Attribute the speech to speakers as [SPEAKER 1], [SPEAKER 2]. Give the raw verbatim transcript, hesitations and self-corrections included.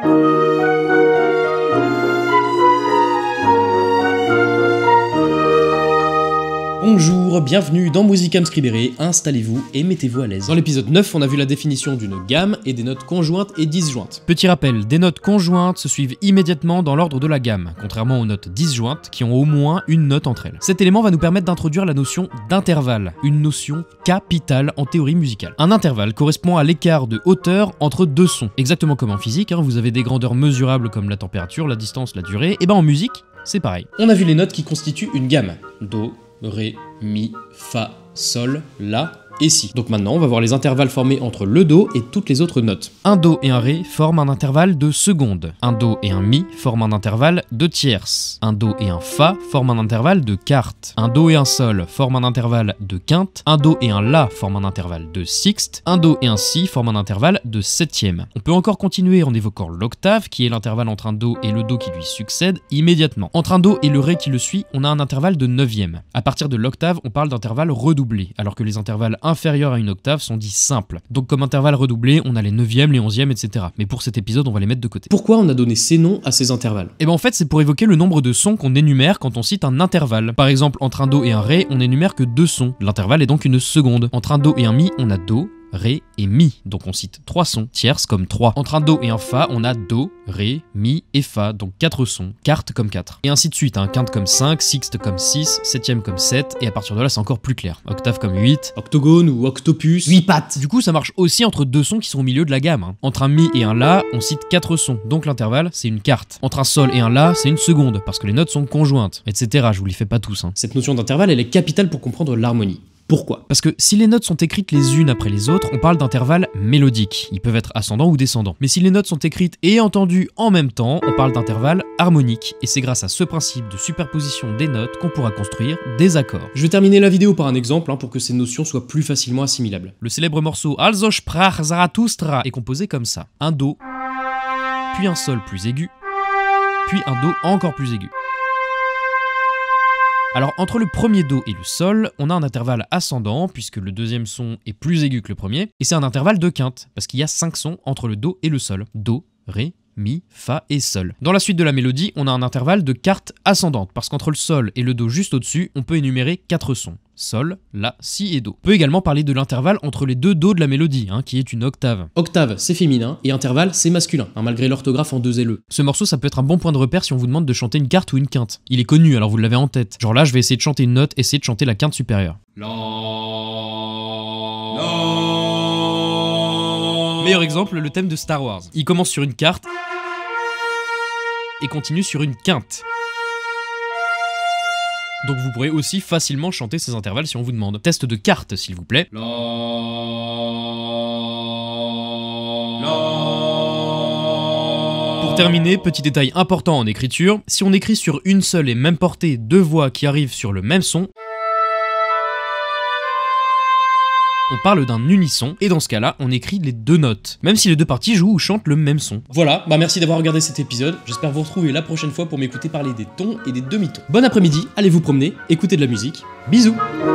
[SPEAKER 1] Bonjour, bienvenue dans Musicam Scribere, installez-vous et mettez-vous à l'aise. Dans l'épisode neuf, on a vu la définition d'une gamme et des notes conjointes et disjointes.
[SPEAKER 2] Petit rappel, des notes conjointes se suivent immédiatement dans l'ordre de la gamme, contrairement aux notes disjointes qui ont au moins une note entre elles. Cet élément va nous permettre d'introduire la notion d'intervalle, une notion capitale en théorie musicale. Un intervalle correspond à l'écart de hauteur entre deux sons. Exactement comme en physique, hein, vous avez des grandeurs mesurables comme la température, la distance, la durée, et ben en musique, c'est pareil.
[SPEAKER 1] On a vu les notes qui constituent une gamme. Do, Ré, Mi, Fa, Sol, La et Si. Donc maintenant, on va voir les intervalles formés entre le Do et toutes les autres notes.
[SPEAKER 2] Un Do et un Ré forment un intervalle de seconde. Un Do et un Mi forment un intervalle de tierce. Un Do et un Fa forment un intervalle de quarte. Un Do et un Sol forment un intervalle de quinte. Un Do et un La forment un intervalle de sixte. Un Do et un Si forment un intervalle de septième. On peut encore continuer en évoquant l'octave, qui est l'intervalle entre un Do et le Do qui lui succède immédiatement. Entre un Do et le Ré qui le suit, on a un intervalle de neuvième. À partir de l'octave, on parle d'intervalle redoublé, alors que les intervalles inférieurs à une octave sont dits simples. Donc comme intervalle redoublé, on a les neuvièmes, les onzièmes, et cetera. Mais pour cet épisode, on va les mettre de côté.
[SPEAKER 1] Pourquoi on a donné ces noms à ces intervalles?
[SPEAKER 2] Et ben en fait, c'est pour évoquer le nombre de sons qu'on énumère quand on cite un intervalle. Par exemple, entre un Do et un Ré, on énumère que deux sons. L'intervalle est donc une seconde. Entre un Do et un Mi, on a Do, Ré et Mi, donc on cite trois sons, tierces comme trois. Entre un Do et un Fa, on a Do, Ré, Mi et Fa, donc quatre sons, quarte comme quatre. Et ainsi de suite, hein, quinte comme cinq, sixte comme six, septième comme sept, et à partir de là c'est encore plus clair. Octave comme huit,
[SPEAKER 1] octogone ou octopus,
[SPEAKER 2] huit pattes. Du coup ça marche aussi entre deux sons qui sont au milieu de la gamme. Hein. Entre un Mi et un La, on cite quatre sons, donc l'intervalle c'est une quarte. Entre un Sol et un La, c'est une seconde, parce que les notes sont conjointes, et cetera. Je vous les fais pas tous. Hein.
[SPEAKER 1] Cette notion d'intervalle, elle est capitale pour comprendre l'harmonie. Pourquoi?
[SPEAKER 2] Parce que si les notes sont écrites les unes après les autres, on parle d'intervalles mélodiques. Ils peuvent être ascendants ou descendants. Mais si les notes sont écrites et entendues en même temps, on parle d'intervalles harmoniques. Et c'est grâce à ce principe de superposition des notes qu'on pourra construire des accords.
[SPEAKER 1] Je vais terminer la vidéo par un exemple hein, pour que ces notions soient plus facilement assimilables.
[SPEAKER 2] Le célèbre morceau Also sprach Zarathustra est composé comme ça. Un Do, puis un Sol plus aigu, puis un Do encore plus aigu. Alors entre le premier Do et le Sol, on a un intervalle ascendant puisque le deuxième son est plus aigu que le premier, et c'est un intervalle de quinte parce qu'il y a cinq sons entre le Do et le Sol. Do, Ré, Mi, Fa et Sol. Dans la suite de la mélodie, on a un intervalle de quarte ascendante parce qu'entre le Sol et le Do juste au-dessus, on peut énumérer quatre sons. Sol, La, Si et Do. On peut également parler de l'intervalle entre les deux Do de la mélodie, hein, qui est une octave.
[SPEAKER 1] Octave, c'est féminin, et intervalle, c'est masculin, hein, malgré l'orthographe en deux L E.
[SPEAKER 2] Ce morceau, ça peut être un bon point de repère si on vous demande de chanter une quarte ou une quinte. Il est connu, alors vous l'avez en tête. Genre là, je vais essayer de chanter une note, essayer de chanter la quinte supérieure. La... La... Meilleur exemple, le thème de Star Wars. Il commence sur une quarte et continue sur une quinte. Donc vous pourrez aussi facilement chanter ces intervalles si on vous demande. Test de quarte, s'il vous plaît. La... La... Pour terminer, petit détail important en écriture, si on écrit sur une seule et même portée deux voix qui arrivent sur le même son, on parle d'un unisson, et dans ce cas-là, on écrit les deux notes, même si les deux parties jouent ou chantent le même son.
[SPEAKER 1] Voilà, bah merci d'avoir regardé cet épisode, j'espère vous retrouver la prochaine fois pour m'écouter parler des tons et des demi-tons. Bon après-midi, allez vous promener, écoutez de la musique, bisous.